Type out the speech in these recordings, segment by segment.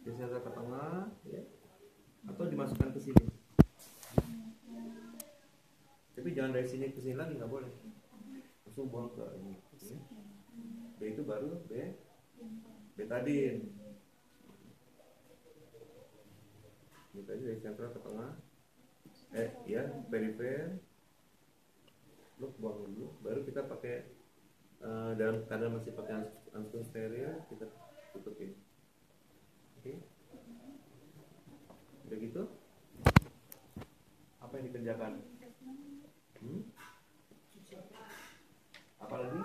disenter ke tengah, ya. Atau dimasukkan ke sini. Tapi jangan dari sini ke sini lagi, nggak boleh. Langsung buang ke ini. Ya. B itu baru betadin. Betadin dari sentral ke tengah. Ya, perifer. Lu buang dulu. Baru kita pakai dalam keadaan masih pakai langsung steril, kita tutupin. Oke. Udah gitu? Apa yang dikerjakan? Apa lagi?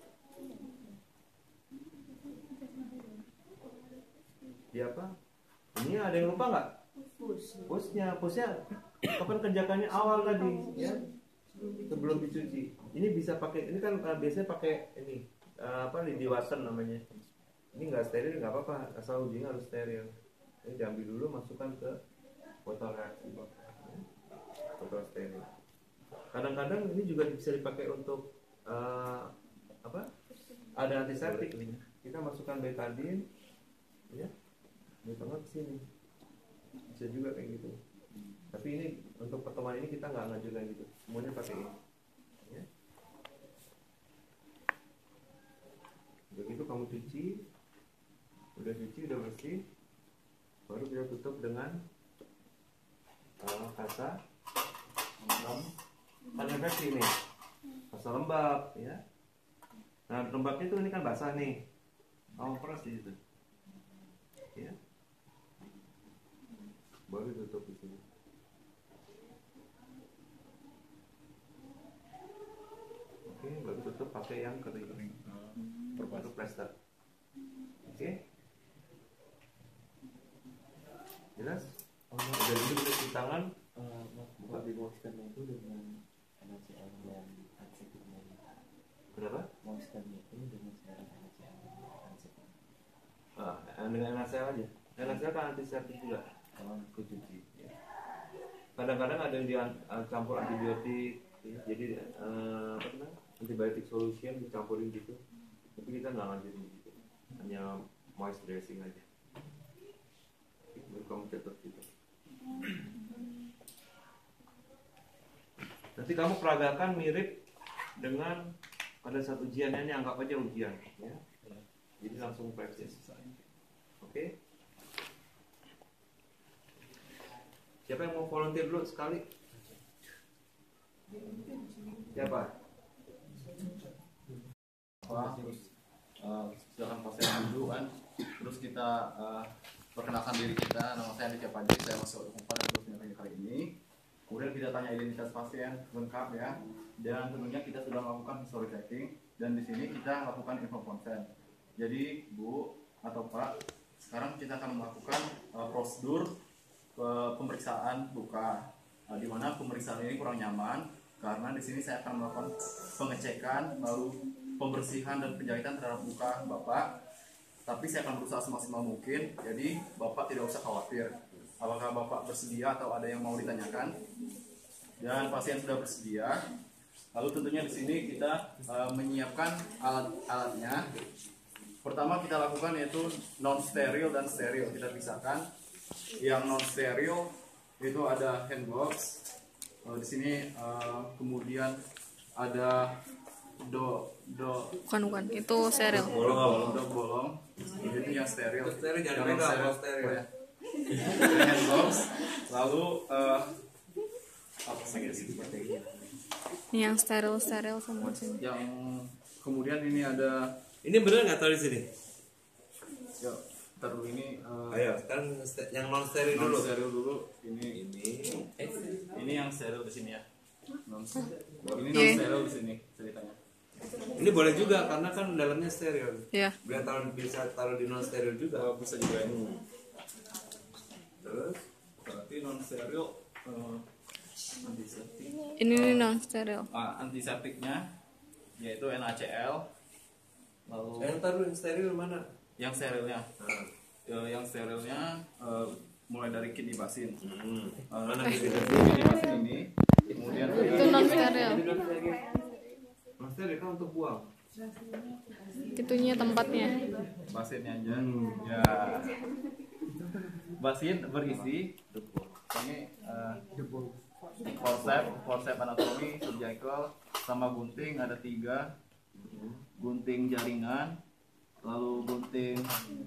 Di apa? Ini ada yang lupa nggak? Pusnya kapan kerjakannya awal tadi, ya? Sebelum dicuci. Ini bisa pakai, ini kan biasanya pakai ini lidi water namanya. Ini nggak steril nggak apa-apa, asal ujungnya harus steril. Ini diambil dulu, masukkan ke botol reaksi, botol steril. Kadang-kadang ini juga bisa dipakai untuk ada antiseptik. Kita masukkan betadin, ya, di tengah ke sini. Bisa juga kayak gitu. Tapi ini untuk pertemuan ini kita nggak ngajukan gitu. Semuanya pakai ini. Ya. Begitu kamu cuci, udah bersih, baru kita tutup dengan kasa infeksi ini, kasa lembab, ya. Nah lembabnya itu ini kan basah nih, kamu peras di situ, ya. Baru tutup di sini. Oke, baru tutup pakai yang kering, baru plester. Oke, jelas? Udah dulu kita cuci tangan. Buka di moisternya itu dengan NaCl dan antiseptiknya. Kenapa? Moisternya itu dengan cairan NaCl dan antiseptik. Dengan NaCl aja. NaCl kan antiseptik juga. Aku cuci. Ya. Kadang-kadang ada yang dicampur antibiotik, ya. Jadi antibiotik solution dicampurin gitu. Tapi kita nggak ngajarin gitu. Hanya moist dressing aja. Kamu catat gitu. Nanti kamu peragakan mirip dengan pada saat ujian, ini anggap aja ujian, ya. Jadi langsung praktis. Oke. Siapa yang mau volunteer dulu sekali? Siapa? Terus silakan pasien dulu kan. Terus kita perkenalkan diri kita. Nama saya Aditya Panji, saya masuk pada kursusnya kali ini. Kemudian kita tanya identitas pasien lengkap, ya. Dan tentunya kita sudah melakukan history checking. Dan di sini kita lakukan info konsen. Jadi Bu atau Pak, sekarang kita akan melakukan prosedur pemeriksaan luka. Di mana pemeriksaan ini kurang nyaman karena di sini saya akan melakukan pengecekan lalu pembersihan dan penjahitan terhadap luka Bapak. Tapi saya akan berusaha semaksimal mungkin. Jadi Bapak tidak usah khawatir. Apakah Bapak bersedia atau ada yang mau ditanyakan? Dan pasien sudah bersedia. Lalu tentunya di sini kita menyiapkan alat-alatnya. Pertama kita lakukan yaitu non steril dan steril. Kita pisahkan. Yang non steril itu ada handbox. Di sini kemudian ada bukan itu steril. Bolong. Itu yang steril. Steril jangan Yang pegang, steril. steril. Ya. Handbox. Lalu apa lagi sih? Ini yang steril semua sini. Yang kemudian ini ada. Ini bener nggak tahu di sini? Ya, ntar dulu ini. Ayo, sekarang yang non steril Non dulu. steril dulu. Ini yang steril di sini ya. Ini non steril di sini ceritanya. Ini boleh juga karena kan dalamnya steril. Iya. Biar bisa taruh di non steril juga. Bisa juga ya. Terus Berarti non steril antiseptik. Ini non steril. Antiseptiknya yaitu NaCl. Lalu yang taruh yang steril mana? yang sterilnya. Yang sterilnya mulai dari kit dibasin. Mana kit gitu? dibasin ini. Kemudian Itu non steril. Non steril kan untuk buang. Itunya tempatnya. basinnya aja. Ya. basin berisi ini forceps anatomi, surgical, sama gunting ada 3, gunting jaringan, lalu gunting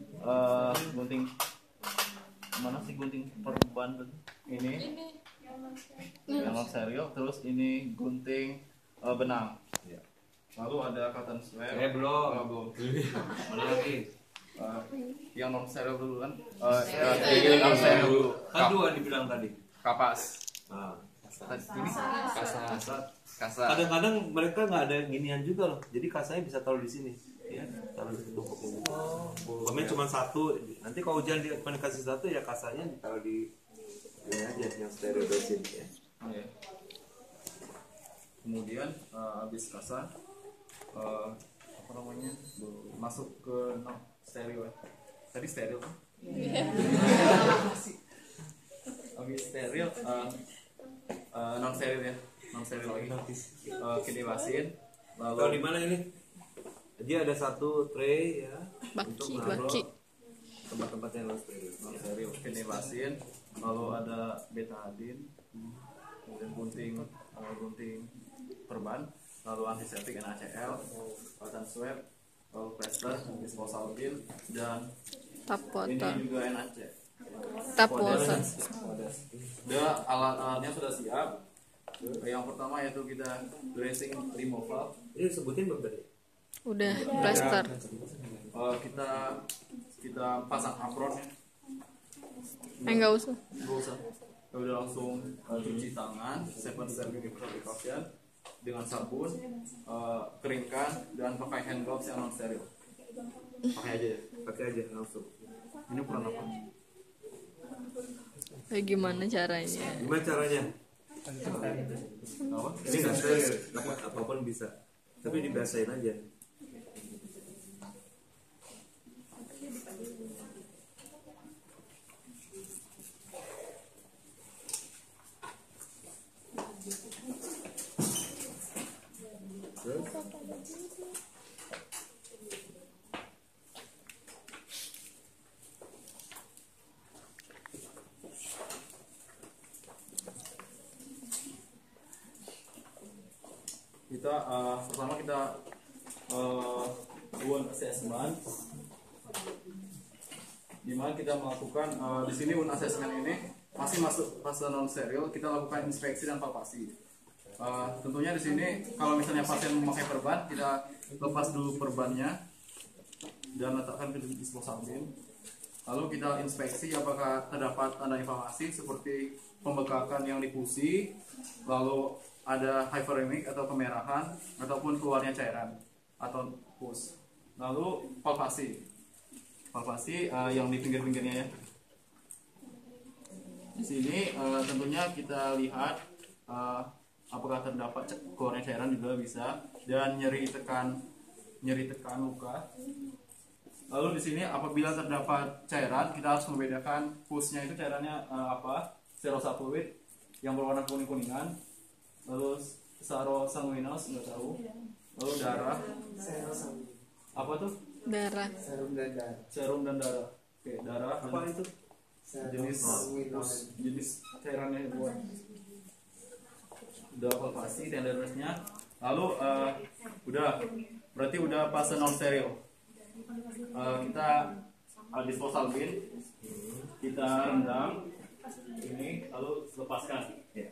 mana sih gunting perban ini yang non steril, terus ini gunting benang. Lalu ada cotton swab. Belum. Mana lagi? Yang non steril dulu kan? Non steril dulu. Kan 2 dibilang tadi. Kapas. Ini kasar. Kadang-kadang mereka nggak ada ginian juga loh. Jadi kasarnya bisa taruh di sini. Ya, taruh di tumpuk ini. Pokoknya cuma 1. Nanti kalau hujan dia cuma dikasih 1 ya kasarnya ditaruh di ini aja yang steril basin ya. Kemudian habis kasar apa namanya masuk ke non steril ya. Tadi steril kan? Habis steril non steril ya, non steril lagi. Kedewasin. Lalu Kalau di mana ini? Dia ada 1 tray ya untuk baki. tempat-tempat yang non steril. kedewasin. Lalu ada betadine, kemudian gunting perban, lalu antiseptik NaCl, cotton swab, lalu plaster, disposal pin, dan Tap ini water. juga NaC. Tap water. Udah alat-alatnya sudah siap. Yang pertama yaitu kita dressing removal. Ini sebutin belum tadi? Udah plaster. Kita pasang apronnya. Enggak usah. Nggak usah. Ya udah langsung cuci tangan, 7 step universal precaution dengan sabun, keringkan dan pakai hand gloves yang non steril. Pakai aja ya. Pakai aja langsung. Ini ukuran apa? Gimana caranya? Gimana caranya? Apa? Ini nggak steril, apapun bisa. Tapi dibasahin aja. Pertama kita wound assessment, di mana kita melakukan di sini wound assessment ini masih masuk fase non steril. Kita lakukan inspeksi dan palpasi. Tentunya di sini kalau misalnya pasien memakai perban, kita lepas dulu perbannya dan letakkan ke disposal bin. Lalu kita inspeksi apakah terdapat tanda inflamasi seperti pembekakan yang di pusi, lalu ada hyperemic atau kemerahan, ataupun keluarnya cairan atau pus. Lalu palpasi yang di pinggir-pinggirnya ya. Di sini tentunya kita lihat apakah terdapat keluarnya cairan juga bisa, dan nyeri tekan luka. Lalu di sini apabila terdapat cairan, kita harus membedakan pusnya itu cairannya apa, serosa fluid yang berwarna kuning-kuningan, lalu sanguinos nggak tahu, lalu darah, apa tuh? Darah. Serum dan darah. Oke, darah Apa itu? jenis cairannya buat udah palpasi dan darahnya. Lalu berarti udah fase non steril. Kita disposal bin, kita rendam ini, lalu lepaskan.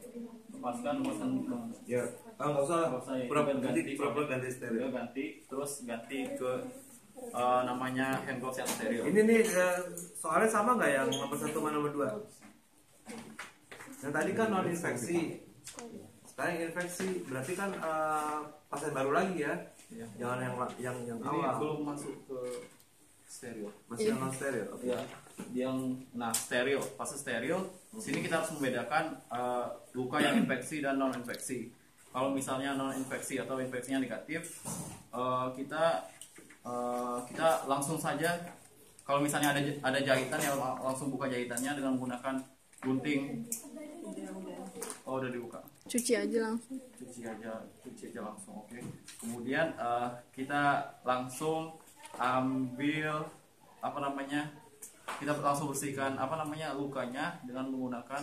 Ya, nggak usah. Pura-pura ganti steril. Ganti ke namanya hand gloves yang steril. Ini nih soalnya sama nggak yang nomor 1 sama nomor 2? Yang tadi kan non infeksi, sekarang infeksi, berarti kan pasien baru lagi ya. Iya. Jangan yang Ini awal. belum masuk ke steril. Masih yang non steril. Oke. Ya, steril, fase steril. Sini kita harus membedakan luka yang infeksi dan non infeksi. Kalau misalnya non infeksi atau infeksinya negatif, kita langsung saja. Kalau misalnya ada jahitan, ya langsung buka jahitannya dengan menggunakan gunting. Oh, udah dibuka. Cuci aja langsung. Cuci aja langsung. Oke. Kemudian kita langsung ambil kita langsung bersihkan lukanya dengan menggunakan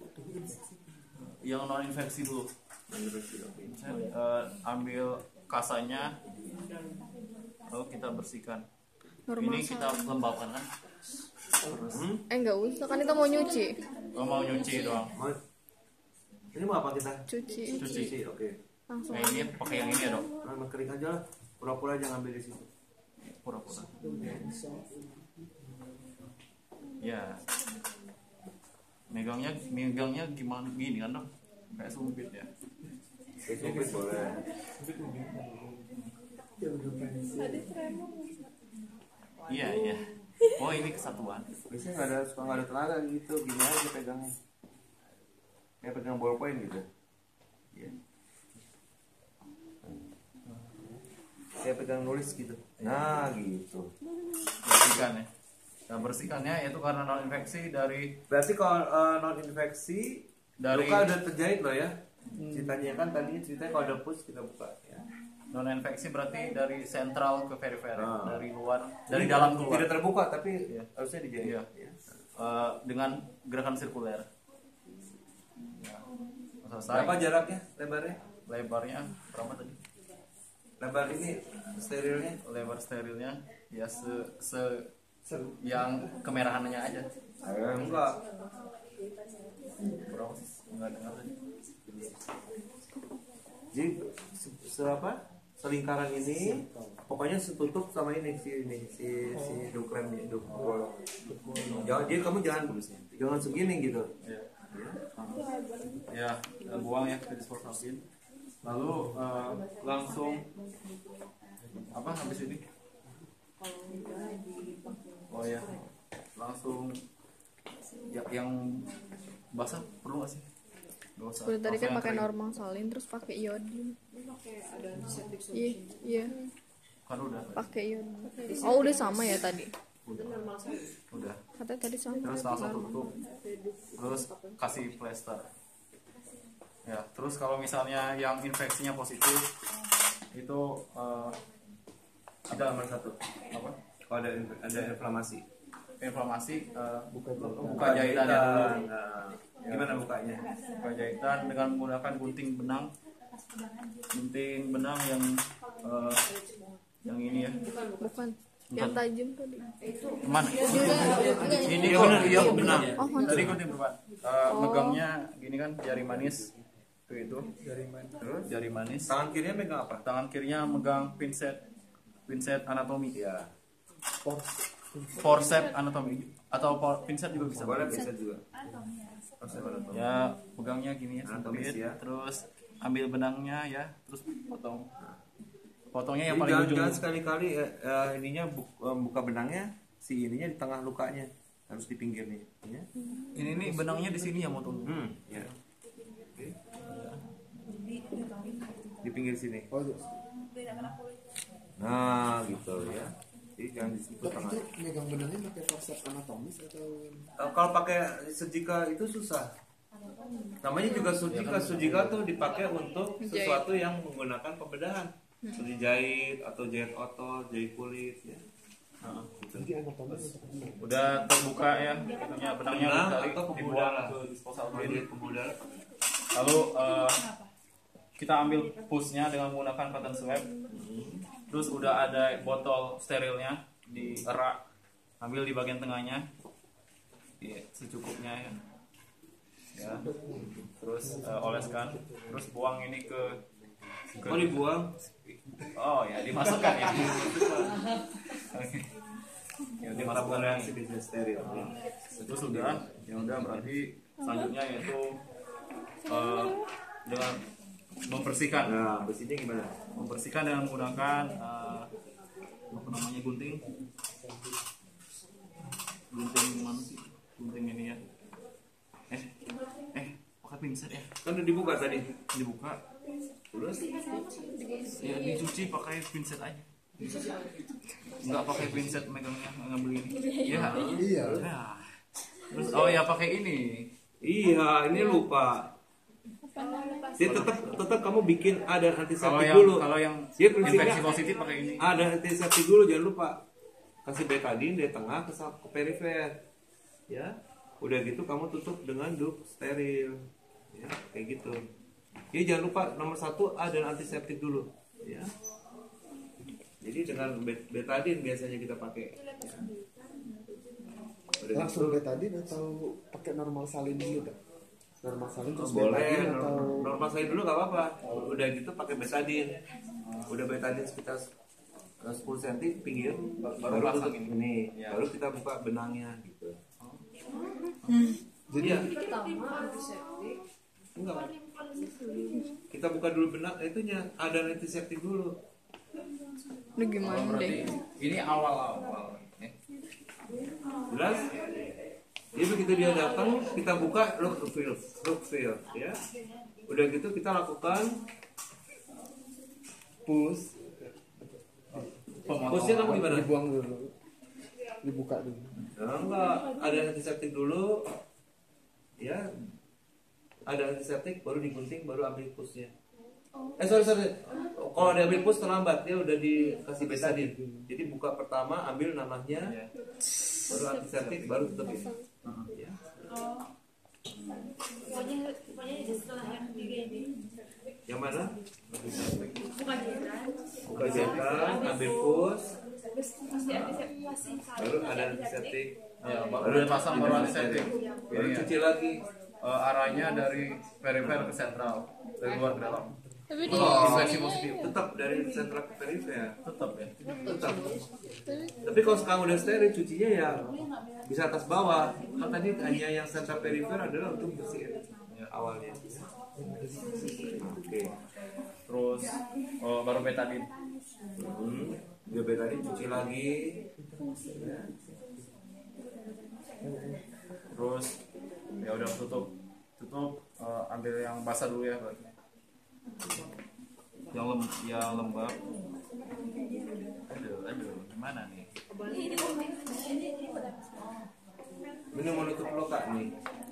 yang non infeksi dulu. Ambil kasanya lalu kita bersihkan. Normal Ini kita lembabkan kan. Terus nggak usah kan kita mau nyuci. mau nyuci doang. Ini mau apa kita? Cuci. Cuci. Oke. Langsung. Nah ini pakai yang ini ya dok. Nah, kering aja lah. Pura-pura aja ngambil di situ. Pura-pura. Ya. Megangnya gimana gini kan dok? Kayak sumpit ya. Sumpit boleh. Iya. Oh ini kesatuan. Biasanya suka nggak ada tenaga gitu, gini aja pegangnya. Kayak pegang ballpoint gitu. Iya. Kayak pegang nulis gitu. Nah gitu. Bersihkan ya. Nah bersihkannya itu karena non infeksi dari Berarti kalau non infeksi Dari- luka udah terjahit loh ya. Ceritanya kan tadinya ceritanya kalau ada pus kita buka ya. non infeksi berarti dari sentral ke perifer, Ah. dari luar, dari dalam keluar. Tidak terbuka tapi Iya. harusnya dijahit. Iya. Ya. Dengan gerakan sirkuler. Ya. Selesai. Berapa jaraknya lebarnya? Lebarnya berapa tadi? Lebar ini sterilnya? Lebar sterilnya ya yang kemerahannya aja. Enggak. Berapa sih? Enggak dengar tadi. Jadi apa? Selingkaran ini pokoknya setutup sama ini si duklemnya jadi kamu jangan segini gitu. Ya, buang ya ke disposal bin. Lalu langsung apa habis ini? Oh ya, langsung ya, yang basah perlu nggak sih? Nggak usah. Udah tadi Langsung kan yang pakai kering. normal salin terus pakai iodin. Iya. Kan udah. Pakai iodin. Oh udah sama ya tadi. Udah. Katanya tadi sama. Terus langsung tutup. Terus kasih plester. Ya, terus kalau misalnya yang infeksinya positif itu Ada nomor satu. apa? Kalau ada inflamasi. Inflamasi buka jahitannya dulu. Nah, gimana bukanya? Buka jahitan dengan menggunakan gunting benang yang ini ya. Bukan. Yang tajam tadi. Mana? Ini iya benang. Oh, mana? Tadi gunting berapa? Megangnya gini kan jari manis itu. Terus Jari manis. tangan kirinya megang apa? Tangan kirinya megang pinset anatomi Ya. forceps anatomi atau pinset juga bisa. Boleh bisa juga. Ya pegangnya gini ya, Anatomis sempit, ya. terus ambil benangnya ya, terus potongnya yang Jadi paling ujung. jangan sekali-kali ininya buka benangnya si ininya di tengah lukanya, harus di pinggirnya. Ya. Ini nih benangnya di sini ya mau tunggu. Ya. Oke. Di pinggir sini. Nah, gitu ya. Jadi jangan di situ tengah. Megang benangnya pakai forceps anatomis atau Kalau pakai sujika itu susah. Namanya juga sujika. Sujika tuh dipakai untuk sesuatu yang menggunakan pembedahan. Seperti jahit atau jahit otot, jahit kulit ya. Udah terbuka ya, itunya benangnya Benang udah atau dibuang pembuluh ke disposal bin. Jahit pembuluh darah. Lalu kita ambil pusnya dengan menggunakan cotton swab. Terus udah ada botol sterilnya dierak, ambil di bagian tengahnya, ya, secukupnya ya. Ya. Terus oleskan, terus buang ini ke Oh dibuang? oh ya dimasukkan ya. Oke. Ya dimasukkan ya. Reaksi bisa steril. Itu sudah, ya udah berarti selanjutnya yaitu dengan membersihkan. Nah, bersihnya gimana? Membersihkan dengan menggunakan apa namanya gunting mana sih gunting ini ya pakai pinset ya Kan udah dibuka tadi. dibuka Terus ya dicuci pakai pinset aja nggak pakai pinset megangnya ngambil ini ya iya ya. Terus oh ya pakai ini iya, ini lupa. Jadi tetap kamu bikin ada kalau antiseptik yang dulu. kalau yang Dia prinsipnya infeksi positif pakai ini ada antiseptik dulu, jangan lupa. kasih betadine di tengah ke perifer, ya. Udah gitu kamu tutup dengan duct steril, ya, kayak gitu. Jadi jangan lupa nomor 1 ada antiseptik dulu, ya. Jadi dengan betadine biasanya kita pakai, ya. Langsung betadine atau pakai normal salin dulu kan? Normal salin terus Boleh, betadine atau normal salin dulu nggak apa-apa. Udah gitu pakai betadine. Udah betadine sekitar 10 cm pinggir, baru pasang ini. Ya. Baru kita buka benangnya gitu. jadi Iya. Enggak. Kita buka dulu benang, itunya ada antiseptik dulu. Lu gimana Berarti deh? ini awal-awal. Jelas? Jadi begitu dia datang, kita buka look feel, ya. Udah gitu kita lakukan push. Pushnya kamu gimana? dibuang dulu, dibuka dulu. Nah, enggak, ada antiseptik dulu, ya. Ada antiseptik, baru digunting, baru ambil pushnya. Sorry. Kalau dia ambil push terlambat, dia udah dikasih betadine. Jadi buka pertama, ambil nanahnya, baru antiseptik, baru tutup ini. Ya. Pokoknya setelah yang ketiga ini Yang mana? bukan jahitan, Buka jahitan, ambil push, pasti antiseptik, baru ada antiseptik, Ya, baru pasang baru antiseptik. baru Ini ya. cuci lagi. Arahnya dari perifer ke sentral, dari luar ke dalam. Tapi di Infeksi positif Tetap dari sentral ke perifer. tetap ya. Tetap. Tapi kalau sekarang udah steril, cucinya ya bisa atas bawah. Kan tadi hanya yang sentral perifer adalah untuk bersihin awalnya. Oke. Terus baru betadine. Udah tadi cuci lagi. Terus ya udah tutup, ambil yang basah dulu ya berarti. Yang lembab. Aduh, gimana nih? Ini mau nutup luka nih.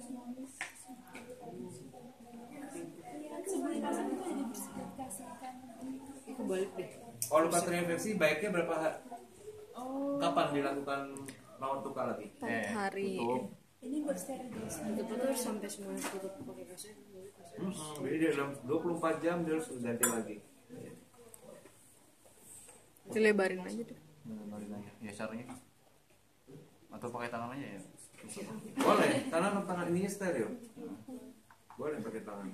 kebalik deh. Kalau luka terinfeksi baiknya berapa hari? Kapan dilakukan rawat luka lagi? 4 hari. Tutup. Ini buat steril guys. Tutup itu harus sampai semuanya tutup pakai kaset. Jadi dia dalam 24 jam dia harus ganti lagi. Dilebarin aja deh. Balik lagi. Ya caranya. Atau pakai tangan aja ya. Boleh, karena tangan ininya steril. Boleh pakai tangan.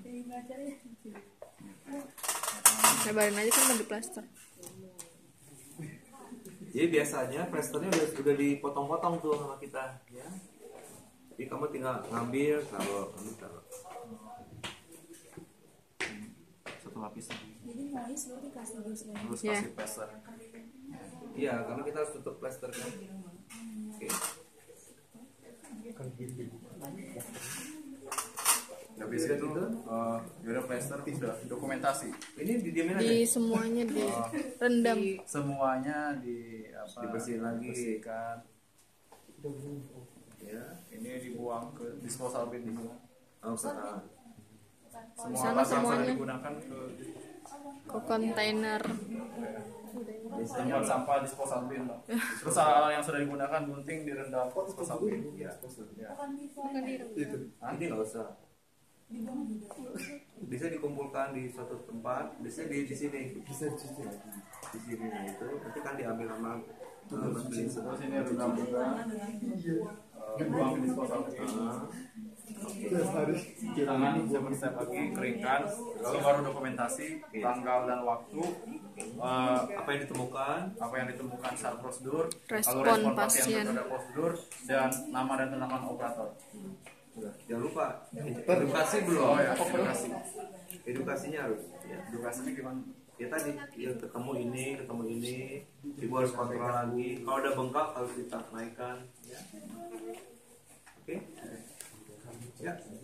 Lebarin aja kan di plaster. Jadi biasanya plasternya udah dipotong-potong tuh sama kita, ya. Jadi kamu tinggal ngambil, taruh. Satu lapis lagi. Jadi noise lo dikasih dulu sekali. Terus Ya. kasih plaster. Iya, karena kita harus tutup plaster kan. Oke. Habis itu udah plaster sudah dokumentasi. Ini didiamin aja. Di semuanya direndam. Semuanya Dibersihin lagi. dibersihkan. Ya. Ini dibuang ke disposal bin dibuang. Oh, salah. Semua Sana alat yang semuanya. sudah digunakan Ke kontainer. tempat sampah disposal bin. Terus alat yang sudah digunakan gunting direndam disposal bin. Ya. Ya. Ini nggak usah. Bisa dikumpulkan di suatu tempat. Bisa di sini. Bisa cuci lagi. Di sini nah itu. Nanti kan diambil sama Terus ini rendam juga. Dibuang ke disposal bin. Tiap hari Tangan seperti step lagi keringkan. Lalu baru dokumentasi tanggal dan waktu. apa yang ditemukan. Apa yang ditemukan secara prosedur, Respon lalu respon pasien. terhadap prosedur, dan nama dan tindakan operator. Jangan lupa edukasi belum. Oh ya, edukasi. Edukasinya harus. Ya. Edukasinya gimana? Ya tadi yang ketemu ini, ibu harus kontrol lagi. Kalau ada bengkak harus kita naikkan. Ya. Oke. Ya.